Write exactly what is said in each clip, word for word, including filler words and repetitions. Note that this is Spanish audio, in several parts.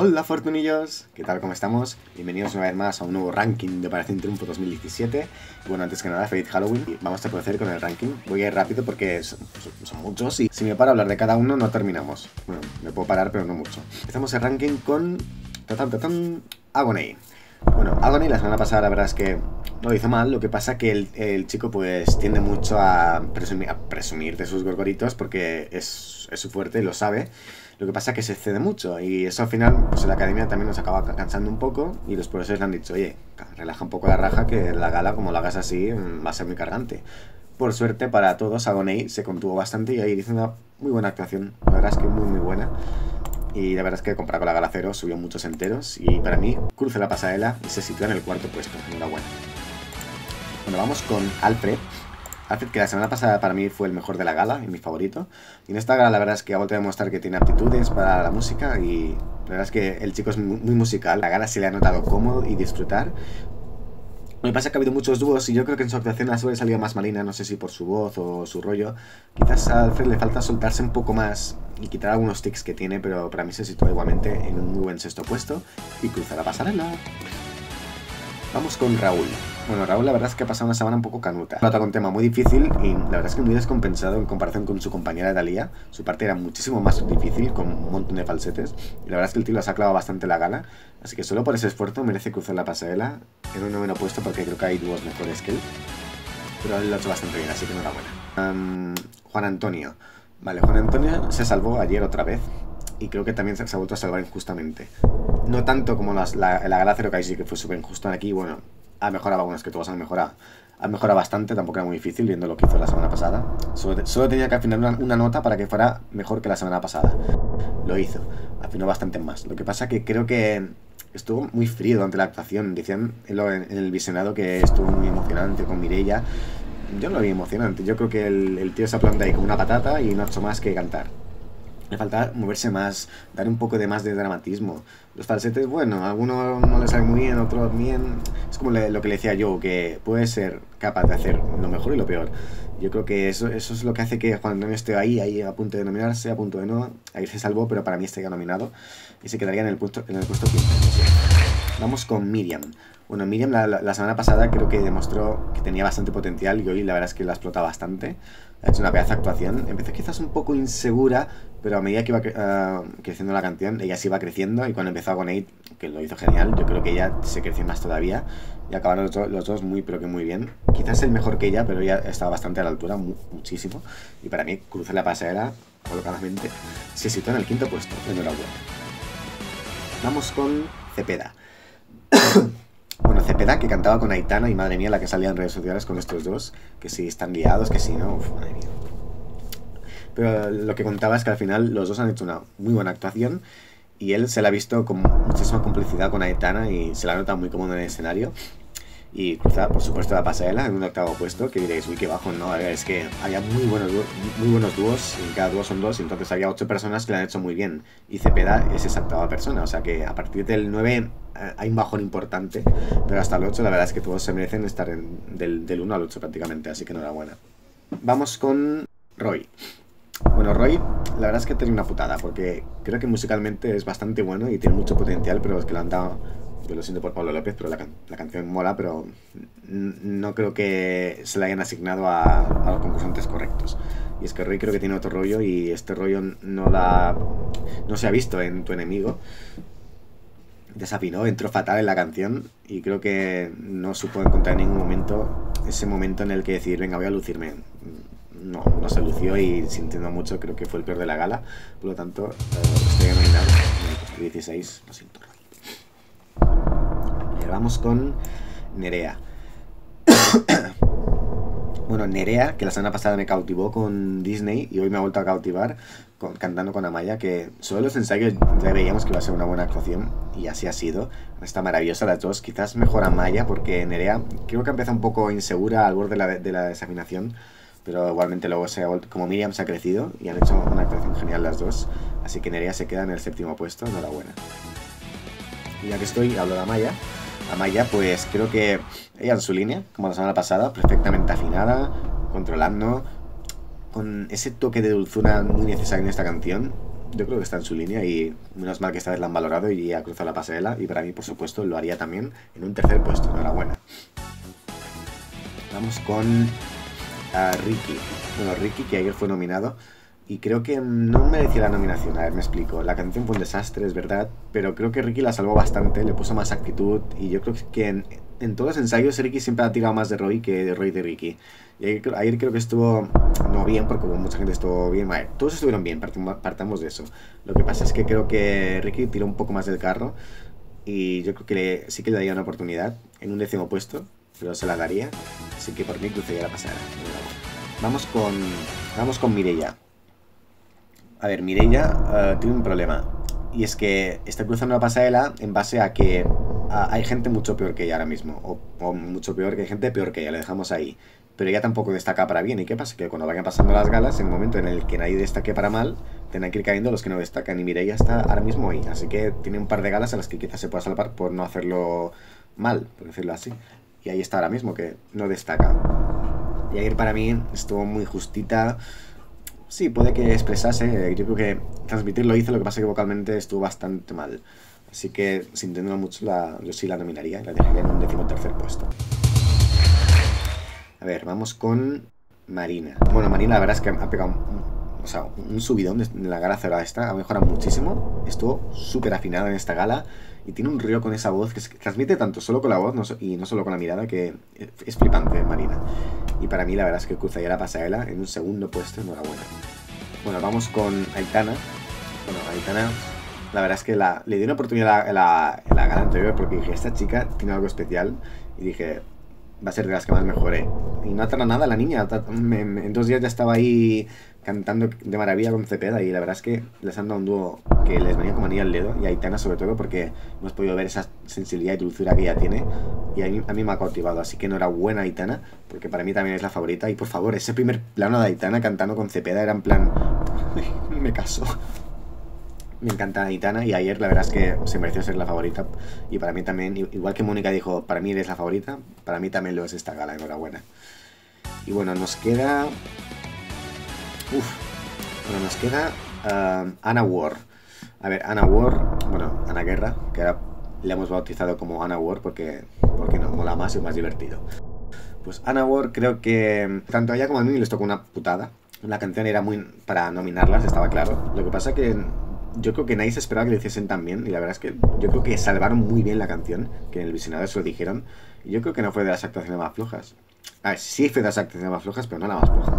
Hola Fortunillos, ¿qué tal? ¿Cómo estamos? Bienvenidos una vez más a un nuevo ranking de Operación Triunfo dos mil diecisiete. Y bueno, antes que nada, feliz Halloween. Y vamos a proceder con el ranking. Voy a ir rápido porque son, son muchos y si me paro a hablar de cada uno no terminamos. Bueno, me puedo parar pero no mucho. Empezamos el ranking con... Tatan, tatan, Agony. Bueno, Agony la semana pasada la verdad es que no lo hizo mal, lo que pasa que el, el chico pues tiende mucho a presumir, a presumir de sus gorgoritos porque es, es su fuerte y lo sabe. Lo que pasa es que se excede mucho y eso al final pues en la academia también nos acaba cansando un poco y los profesores le han dicho, oye, relaja un poco la raja que la gala como lo hagas así va a ser muy cargante. Por suerte para todos, Agony se contuvo bastante y ahí hizo una muy buena actuación, la verdad es que muy muy buena. Y la verdad es que comparado con la gala cero subió muchos enteros y para mí cruza la pasarela y se sitúa en el cuarto puesto, enhorabuena. Bueno, vamos con Alfred. Alfred, que la semana pasada para mí fue el mejor de la gala y mi favorito. Y en esta gala la verdad es que ha vuelto a demostrar que tiene aptitudes para la música y la verdad es que el chico es muy, muy musical. La gala se le ha notado cómodo y disfrutar. Lo que pasa es que ha habido muchos dúos y yo creo que en su actuación ha salido más marina, no sé si por su voz o su rollo. Quizás a Alfred le falta soltarse un poco más y quitar algunos tics que tiene, pero para mí se sitúa igualmente en un muy buen sexto puesto y cruza la pasarela. Vamos con Raúl. Bueno, Raúl la verdad es que ha pasado una semana un poco canuta. Trata con un tema muy difícil y la verdad es que muy descompensado en comparación con su compañera Dalia. Su parte era muchísimo más difícil, con un montón de falsetes. Y la verdad es que el tío lo ha clavado bastante la gala. Así que solo por ese esfuerzo merece cruzar la pasarela en un noveno puesto porque creo que hay dúos mejores que él. Pero él lo ha hecho bastante bien, así que enhorabuena. Um, Juan Antonio. Vale, Juan Antonio se salvó ayer otra vez. Y creo que también se ha vuelto a salvar injustamente. No tanto como las, la, la gala cero que sí que fue súper injusto aquí. Bueno, ha mejorado algunas que todos han mejorado. Ha mejorado bastante, tampoco era muy difícil viendo lo que hizo la semana pasada. Solo, solo tenía que afinar una, una nota para que fuera mejor que la semana pasada. Lo hizo, afinó bastante más. Lo que pasa que creo que estuvo muy frío durante la actuación. Decían en, lo, en el visionado que estuvo muy emocionante con Mireia. Yo no lo vi emocionante. Yo creo que el, el tío se ha plantado ahí como una patata y no ha hecho más que cantar. Le falta moverse más, dar un poco de más de dramatismo. Los falsetes, bueno, a algunos no les salen muy bien, a otros bien. Es como le, lo que le decía yo, que puede ser capaz de hacer lo mejor y lo peor. Yo creo que eso, eso es lo que hace que Juan Antonio esté ahí, ahí a punto de nominarse, a punto de no. Ahí se salvó, pero para mí estaría nominado y se quedaría en el puesto, en el puesto quince. Vamos con Miriam. Bueno, Miriam la, la, la semana pasada creo que demostró que tenía bastante potencial y hoy la verdad es que la explota bastante. Ha hecho una pedazo de actuación. Empezó quizás un poco insegura, pero a medida que iba uh, creciendo la canción, ella sí iba creciendo y cuando empezó a Agony, que lo hizo genial, yo creo que ella se creció más todavía y acabaron los, los dos muy pero que muy bien. Quizás el mejor que ella, pero ella estaba bastante a la altura, mu muchísimo. Y para mí, cruza la pasarela colocadamente. Se sitúa en el quinto puesto. Enhorabuena. Vamos con Cepeda. Bueno, Cepeda, que cantaba con Aitana y madre mía la que salía en redes sociales con estos dos, que si están liados, que si no, uf, madre mía. Pero lo que contaba es que al final los dos han hecho una muy buena actuación y él se la ha visto con muchísima complicidad con Aitana y se la nota muy cómodo en el escenario. Y cruza, por supuesto, la pasarela en un octavo puesto, que diréis, uy, qué bajo, no, a ver, es que había muy buenos, muy buenos dúos, y cada dúo son dos, y entonces había ocho personas que lo han hecho muy bien, y Cepeda es esa octava persona, o sea que a partir del nueve eh, hay un bajón importante, pero hasta el ocho la verdad es que todos se merecen estar en, del, del uno al ocho prácticamente, así que enhorabuena. Vamos con Roy. Bueno, Roy, la verdad es que tiene una putada, porque creo que musicalmente es bastante bueno y tiene mucho potencial, pero es que lo han dado... Yo lo siento por Pablo López, pero la, can la canción mola, pero no creo que se la hayan asignado a, a los concursantes correctos. Y es que Roy creo que tiene otro rollo y este rollo no, la, no se ha visto en Tu Enemigo. Desafinó, entró fatal en la canción y creo que no supo encontrar en ningún momento ese momento en el que decir, venga, voy a lucirme. No, no se lució y sintiendo mucho creo que fue el peor de la gala. Por lo tanto, eh, estoy nominado en el dieciséis, lo siento, Roy. Vamos con Nerea. Bueno, Nerea, que la semana pasada me cautivó con Disney y hoy me ha vuelto a cautivar con, cantando con Amaya, que solo los ensayos ya veíamos que iba a ser una buena actuación y así ha sido. Está maravillosa las dos, quizás mejor Amaya porque Nerea creo que empezó un poco insegura al borde de la, de la desafinación, pero igualmente luego se ha vuelto, como Miriam se ha crecido y han hecho una actuación genial las dos, así que Nerea se queda en el séptimo puesto, enhorabuena. Y ya que estoy, hablo de Amaya. Amaya, pues creo que ella en su línea, como la semana pasada, perfectamente afinada, controlando, con ese toque de dulzura muy necesario en esta canción. yo creo que está en su línea y menos mal que esta vez la han valorado y ha cruzado la pasarela. Y para mí, por supuesto, lo haría también en un tercer puesto. Enhorabuena. Vamos con uh, Ricky. Bueno, Ricky, que ayer fue nominado. Y creo que no merecía la nominación. A ver, me explico. La canción fue un desastre, es verdad. Pero creo que Ricky la salvó bastante. Le puso más actitud. Y yo creo que en, en todos los ensayos Ricky siempre ha tirado más de Roy que de Roy de Ricky. Y ayer, ayer creo que estuvo no bien, porque como mucha gente estuvo bien. Vale, todos estuvieron bien, partamos de eso. Lo que pasa es que creo que Ricky tiró un poco más del carro. Y yo creo que le, sí que le daría una oportunidad en un décimo puesto. Pero se la daría. Así que por mí cruzaría la pasada. Vamos con, vamos con Mireia. A ver, Mireia uh, tiene un problema. Y es que está cruzando la pasarela en base a que uh, hay gente mucho peor que ella ahora mismo. O, o mucho peor que hay gente peor que ella, le dejamos ahí. Pero ella tampoco destaca para bien. ¿Y qué pasa? Que cuando vayan pasando las galas, en el momento en el que nadie destaque para mal, tendrán que ir cayendo los que no destacan. Y Mireia está ahora mismo ahí. Así que tiene un par de galas a las que quizás se pueda salvar por no hacerlo mal, por decirlo así. Y ahí está ahora mismo, que no destaca. Y ayer para mí estuvo muy justita. Sí, puede que expresase, yo creo que transmitir lo hizo, lo que pasa es que vocalmente estuvo bastante mal. Así que, sin entenderlo mucho, la, yo sí la nominaría y la dejaría en un decimotercer puesto. A ver, vamos con Marina. Bueno, Marina la verdad es que ha pegado un, o sea, un subidón en la gala cerrada esta, ha mejorado muchísimo. Estuvo súper afinada en esta gala y tiene un río con esa voz que, que transmite tanto solo con la voz no, y no solo con la mirada, que es flipante, Marina. Y para mí la verdad es que cruzaría la pasarela en un segundo puesto, enhorabuena. Bueno, vamos con Aitana. Bueno, Aitana, la verdad es que la, le di una oportunidad en la, la, la gala anterior porque dije, esta chica tiene algo especial. Y dije, va a ser de las que más mejore. Y no ha tardado nada la niña. Me, me, en dos días ya estaba ahí cantando de maravilla con Cepeda. Y la verdad es que les han dado un dúo que les venía como anillo al dedo. Y a Aitana sobre todo porque hemos podido ver esa sensibilidad y dulzura que ella tiene. Y a mí, a mí me ha cautivado. Así que enhorabuena Aitana, porque para mí también es la favorita. Y por favor, ese primer plano de Aitana cantando con Cepeda era en plan... me caso. Me encanta Aitana y ayer la verdad es que se mereció ser la favorita. Y para mí también, igual que Mónica dijo, para mí eres la favorita, para mí también lo es esta gala, enhorabuena. Y bueno, nos queda... Uf, bueno, nos queda uh, Anna War. A ver, Anna War, bueno, Ana Guerra, que ahora le hemos bautizado como Anna War porque, porque nos mola más y es más divertido. Pues Anna War creo que tanto a ella como a mí les tocó una putada. La canción era muy para nominarlas, estaba claro. Lo que pasa que yo creo que nadie se esperaba que lo hiciesen tan bien. Y la verdad es que yo creo que salvaron muy bien la canción, que en el visionado se lo dijeron. Y yo creo que no fue de las actuaciones más flojas. A ver, sí fue de las actuaciones más flojas, pero no la más floja.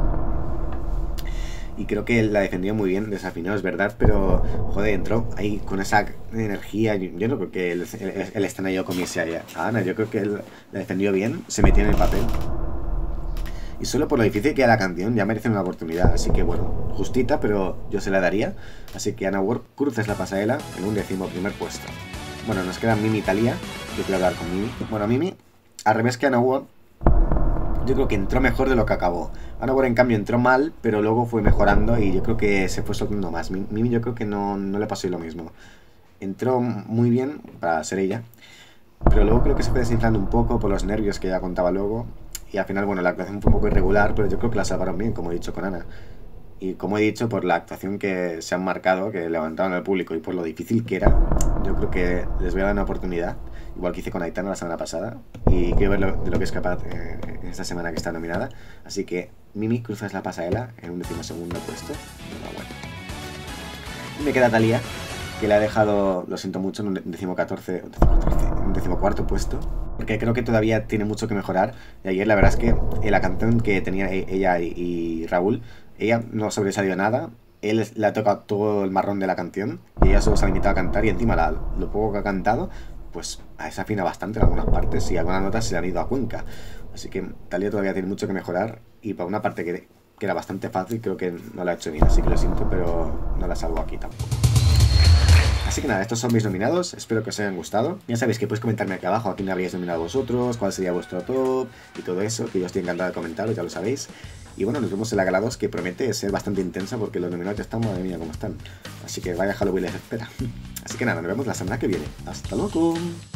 Y creo que la defendió muy bien, desafinó, es verdad, pero joder, entró ahí con esa energía. Yo, yo no creo que el, el, el escenario comiese a Ana, yo creo que él la defendió bien, se metió en el papel. Y solo por lo difícil que era la canción ya merecen una oportunidad. Así que bueno, justita, pero yo se la daría. Así que Anna War cruces la pasarela en un décimo primer puesto. Bueno, nos queda Mimi y Thalía. Yo quiero hablar con Mimi. Bueno, Mimi, al revés que Anna War, yo creo que entró mejor de lo que acabó. Anna War en cambio entró mal, pero luego fue mejorando y yo creo que se fue soltando más. Mimi yo creo que no, no le pasó lo mismo. Entró muy bien para ser ella, pero luego creo que se fue desinflando un poco por los nervios que ella contaba luego. Y al final, bueno, la actuación fue un poco irregular, pero yo creo que la salvaron bien, como he dicho con Ana. Y como he dicho, por la actuación que se han marcado, que levantaron al público y por lo difícil que era, yo creo que les voy a dar una oportunidad, igual que hice con Aitana la semana pasada. Y quiero ver lo, de lo que es capaz eh, en esta semana que está nominada. Así que Mimi cruzas la pasarela en un decimosegundo puesto. Bueno. Y me queda Thalía, que le ha dejado, lo siento mucho, en un decimocatorce, en un decimocuarto puesto, porque creo que todavía tiene mucho que mejorar. Y ayer la verdad es que en la canción que tenía ella y, y Raúl, ella no sobresalió nada, él le ha tocado todo el marrón de la canción, y ella solo se ha limitado a cantar, y encima la, lo poco que ha cantado, pues desafina bastante en algunas partes, y algunas notas se le han ido a Cuenca. Así que Thalía todavía tiene mucho que mejorar, y para una parte que, que era bastante fácil, creo que no la ha hecho bien, así que lo siento, pero no la salvo aquí tampoco. Así que nada, estos son mis nominados, espero que os hayan gustado. Ya sabéis que podéis comentarme aquí abajo a quién habríais nominado vosotros, cuál sería vuestro top y todo eso, que yo estoy encantado de comentaros, ya lo sabéis. Y bueno, nos vemos en la gala dos, que promete ser bastante intensa porque los nominados ya están, madre mía, cómo están. Así que vaya Halloween les espera. Así que nada, nos vemos la semana que viene. ¡Hasta luego!